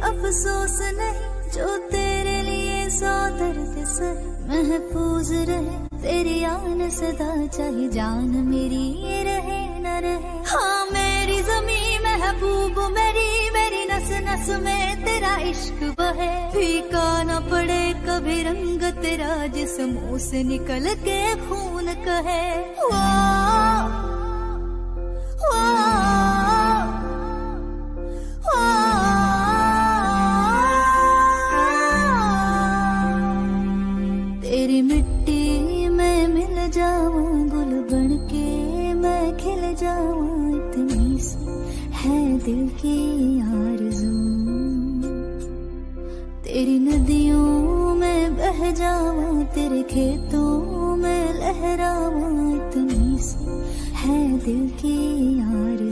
अफसोस नहीं जो तेरे लिए सौ दर्द सहे, महफूज रहे तेरी आन सदा, चाहे जान मेरी ये रहे न रहे। हाँ मेरी ज़मीं महबूब मेरी, मेरी नस नस में तेरा इश्क बहे, फीका न पड़े कभी रंग तेरा जिस मुंह से निकल के खून कहे। तेरी मिट्टी में मिल जाऊं, गुल बन के मैं खिल जाऊं, इतनी सी है दिल की आरज़ू। तेरी नदियों में बह जाऊं, तेरे खेतों में लहराऊं, इतनी सी है दिल की आरज़ू।